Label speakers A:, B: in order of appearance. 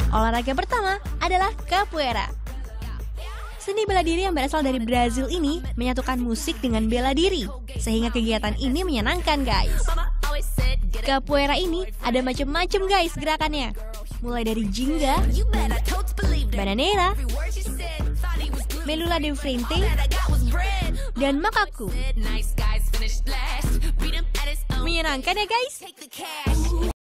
A: Olahraga pertama adalah capoeira. Seni bela diri yang berasal dari Brazil ini menyatukan musik dengan bela diri, sehingga kegiatan ini menyenangkan guys. Capoeira ini ada macam-macam guys gerakannya, mulai dari jingga, bananeira, melula de frente, dan makaku. Menyenangkan ya guys?